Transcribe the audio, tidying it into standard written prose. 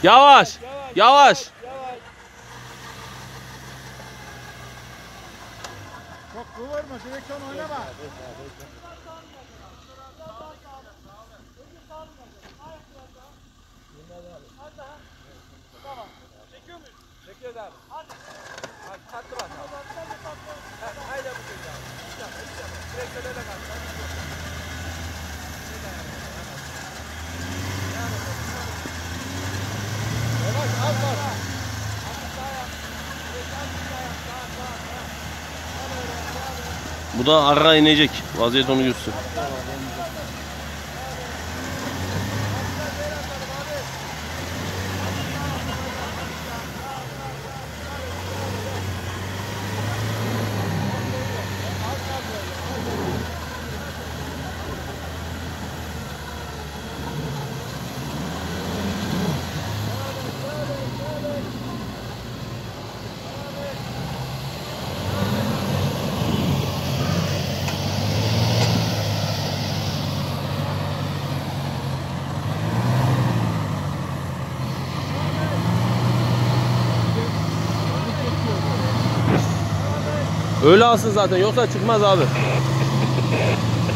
Yavaş. Yavaş. Çok kıvırma, direksiyon oynama. Tamam. Çekiyor muyuz? Çekiyoruz abi. Hadi. Hadi tatlı bak abi. Haydi bu kez abi. Direksiyon öyle kaldı. Yavaş az var. Bu da ara inecek. Vaziyet onu göster. Öyle alsın zaten, yoksa çıkmaz abi.